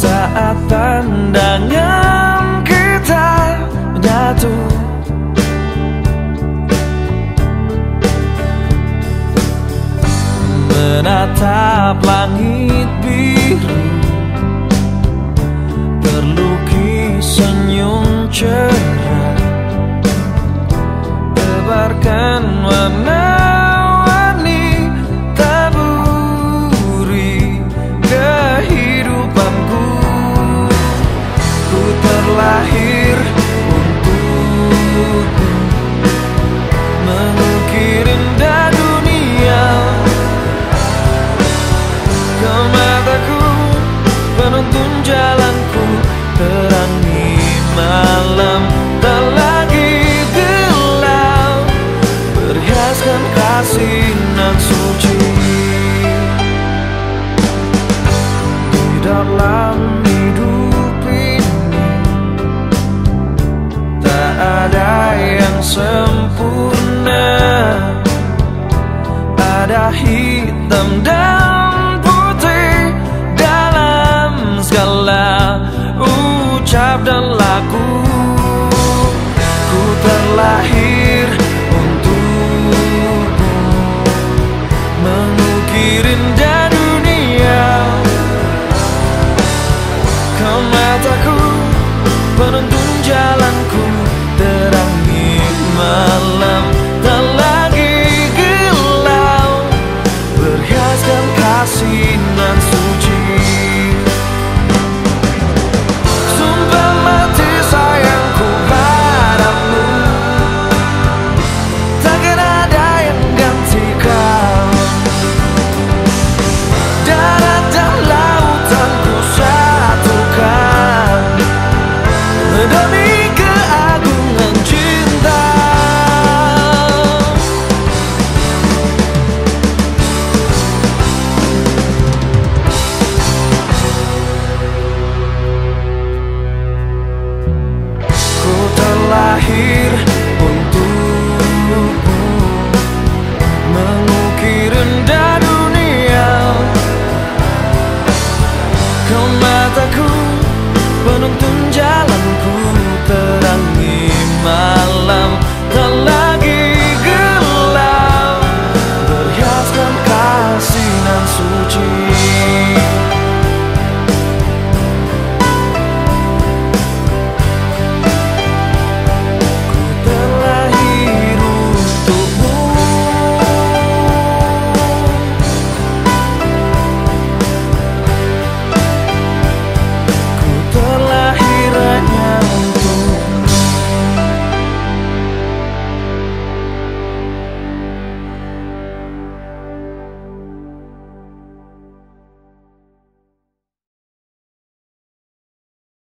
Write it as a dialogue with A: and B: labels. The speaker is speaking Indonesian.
A: saat pandangan kita menyatu. Menatap langit biru, terlukis senyum cerah, tebarkan warna-warni taburi kehidupanku. Ku terlahir untukmu, mengukir indah dunia. Kau mataku, penuntun jalanku, terangi malam tak lagi gelap, perhiaskan kasih nan suci. Di dalam hidup ini tak ada yang sempurna, ada hitam dan putih dalam segala ucap dan laku. Ku terlahir untukmu, mengukir indah dunia. Kau mataku, penuntun jalanku, terangi malam tak lagi gelap, perhiaskan kasih nan suci. Sumpah mati sayangku padamu, takkan ada yang gantikan. Darat dan lautan ku satukan demi keagungan cinta. Ku terlahir untukmu, mengukir indah dunia. Kau mataku, penuntun